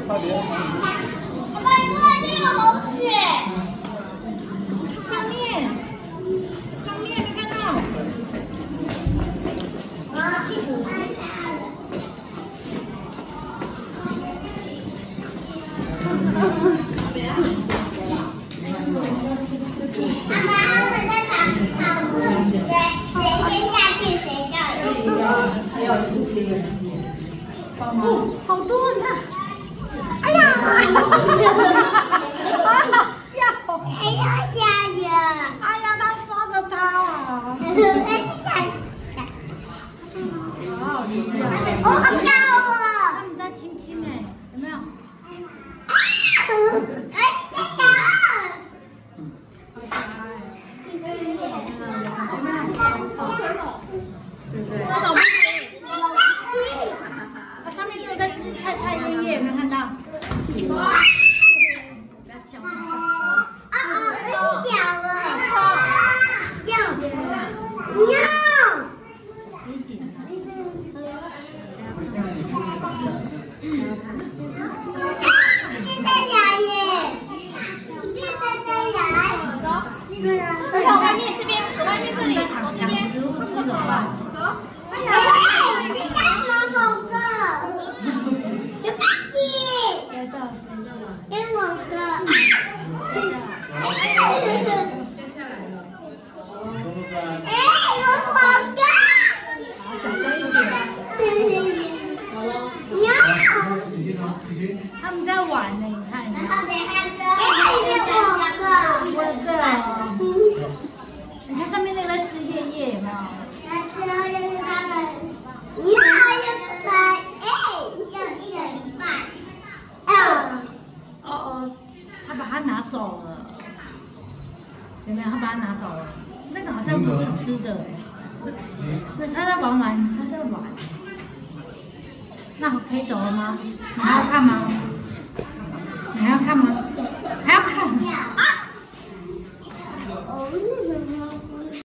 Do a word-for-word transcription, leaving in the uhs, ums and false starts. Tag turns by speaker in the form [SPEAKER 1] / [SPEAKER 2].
[SPEAKER 1] 快别长。
[SPEAKER 2] 爸爸，你看这个猴子，
[SPEAKER 3] 上面，上面没看到。啊，屁股。
[SPEAKER 2] 妈妈，他们在跑跑步，谁谁先下去谁就赢。
[SPEAKER 4] 还有星星。
[SPEAKER 3] 哦，好多，你看。哎呀！好好笑。
[SPEAKER 2] 哎呀，加油！
[SPEAKER 3] 哎呀，他抓着它啊！好好笑。
[SPEAKER 2] 哦，好高哦！
[SPEAKER 3] 他们在亲亲哎，有没有？
[SPEAKER 2] 哎，在打！
[SPEAKER 3] 好可爱。
[SPEAKER 2] 有没有？
[SPEAKER 3] 对不对？那种不可以。它上面有在吃菜菜叶叶，有没有看到？不要叫它。
[SPEAKER 2] 啊啊！被咬了！要要！
[SPEAKER 3] 小一点。
[SPEAKER 2] 你在哪耶？你在在哪？走。
[SPEAKER 3] 对呀。
[SPEAKER 2] 往外面这边，外面这里，我这边。
[SPEAKER 3] 食物吃怎么办？
[SPEAKER 2] 走。哎，你干什么狗狗？有爸爸。
[SPEAKER 3] 谁的？
[SPEAKER 2] 给我个。哎，我我哥。
[SPEAKER 3] 好，小声一点。
[SPEAKER 2] 喵。
[SPEAKER 3] 他们在玩呢，你看。
[SPEAKER 2] 然后等下哥。哎，我哥。
[SPEAKER 3] 我的。你看上面那个在吃叶叶，有没有？
[SPEAKER 2] 那之后就是他们一半一半，哎，要一人一半。哦。
[SPEAKER 3] 哦哦，他把它拿走了，有没有？他把它拿走了，那个好像不是吃的哎，那他在玩玩，他在玩。那可以走了吗？你还要看吗？